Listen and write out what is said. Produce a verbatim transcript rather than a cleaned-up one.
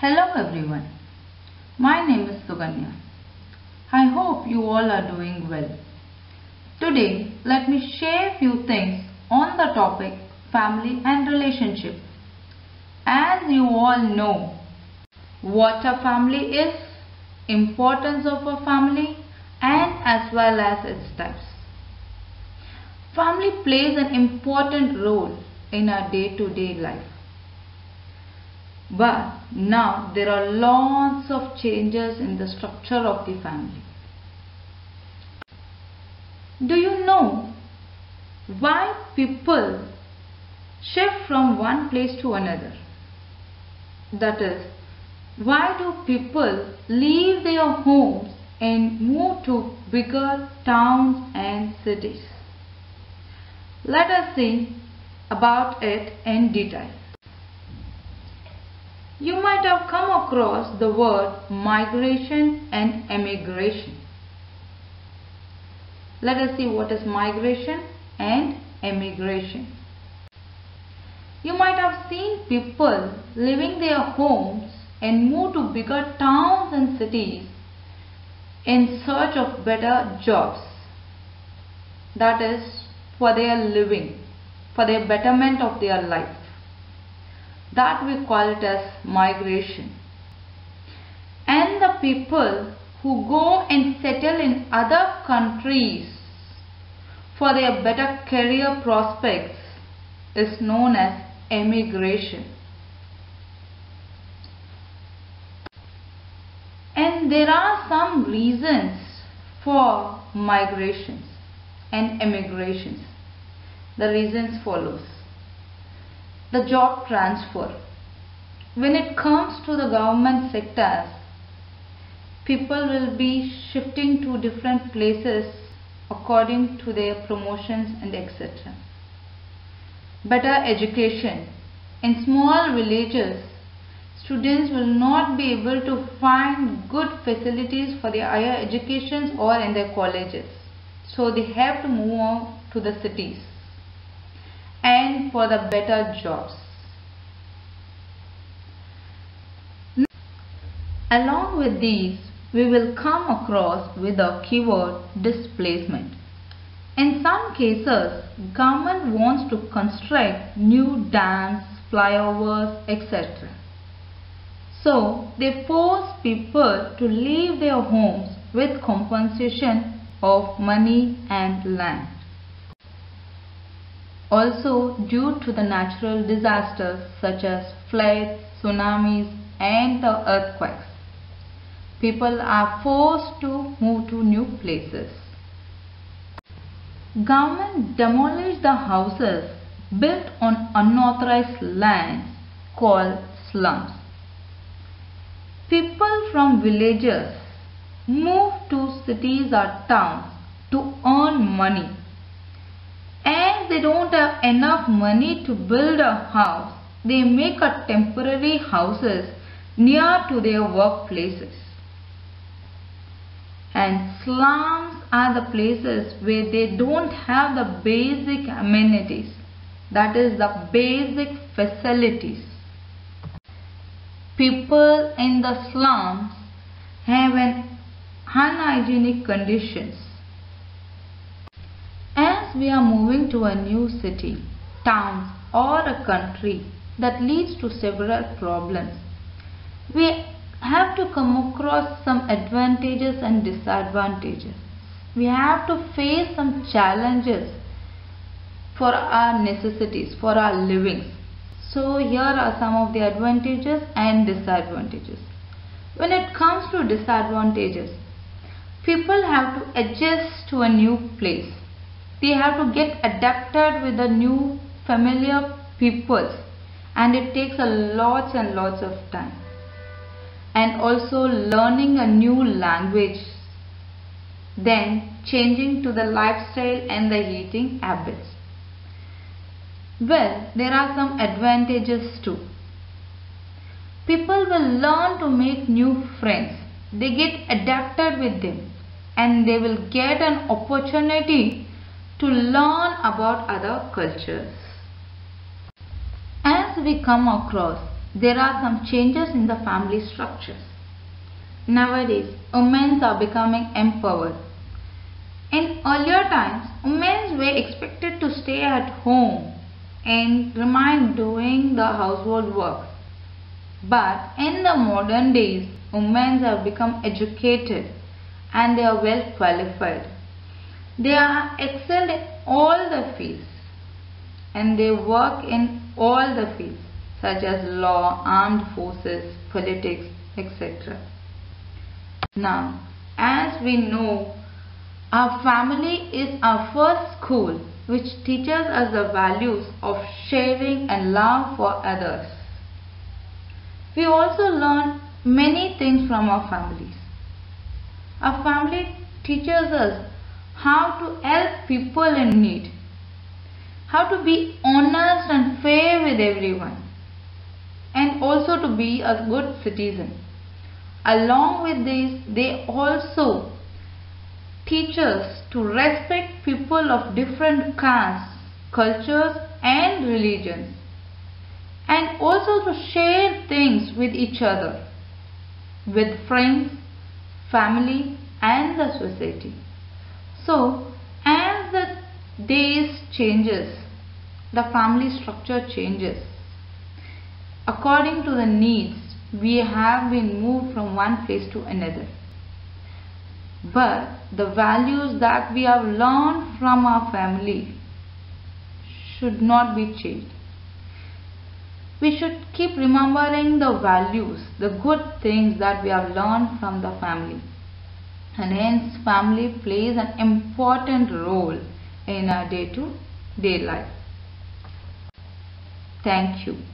Hello everyone, my name is Suganya. I hope you all are doing well. Today, let me share few things on the topic family and relationship. As you all know, what a family is, importance of a family, and as well as its types. Family plays an important role in our day-to-day life. But now there are lots of changes in the structure of the family. Do you know why people shift from one place to another? That is, why do people leave their homes and move to bigger towns and cities? Let us see about it in detail. You might have come across the word migration and emigration. Let us see what is migration and emigration. You might have seen people leaving their homes and move to bigger towns and cities in search of better jobs. That is for their living, for their betterment of their life. That we call it as migration. And the people who go and settle in other countries for their better career prospects is known as emigration. And there are some reasons for migrations and emigrations. The reasons follows. The job transfer. When it comes to the government sectors, people will be shifting to different places according to their promotions and et cetera. Better education. In small villages, students will not be able to find good facilities for their higher educations or in their colleges. So they have to move on to the cities and for the better jobs. Along with these, we will come across with the keyword displacement. In some cases, government wants to construct new dams, flyovers, et cetera. So, they force people to leave their homes with compensation of money and land. Also, due to the natural disasters such as floods, tsunamis, and the earthquakes, people are forced to move to new places. Government demolished the houses built on unauthorized lands called slums. People from villages move to cities or towns to earn money. As they don't have enough money to build a house, they make a temporary houses near to their workplaces. And slums are the places where they don't have the basic amenities, that is the basic facilities. People in the slums have an unhygienic conditions. As we are moving to a new city, towns or a country, that leads to several problems. We have to come across some advantages and disadvantages. We have to face some challenges for our necessities, for our livings. So here are some of the advantages and disadvantages. When it comes to disadvantages, people have to adjust to a new place. They have to get adapted with the new familiar peoples, and it takes a lots and lots of time. And also learning a new language, then changing to the lifestyle and the eating habits. Well, there are some advantages too. People will learn to make new friends. They get adapted with them and they will get an opportunity to learn about other cultures. As we come across, there are some changes in the family structures. Nowadays, women are becoming empowered. In earlier times, women were expected to stay at home and remain doing the household work. But in the modern days, women have become educated and they are well qualified. They are excelled in all the fields and they work in all the fields such as law, armed forces, politics, et cetera. Now, as we know, our family is our first school which teaches us the values of sharing and love for others. We also learn many things from our families. Our family teaches us how to help people in need, how to be honest and fair with everyone, and also to be a good citizen. Along with this, they also teach us to respect people of different castes, cultures and religions, and also to share things with each other, with friends, family and the society. So, as the days changes, the family structure changes. According to the needs, we have been moved from one place to another. But the values that we have learned from our family should not be changed. We should keep remembering the values, the good things that we have learned from the family. And hence family plays an important role in our day-to-day life. Thank you.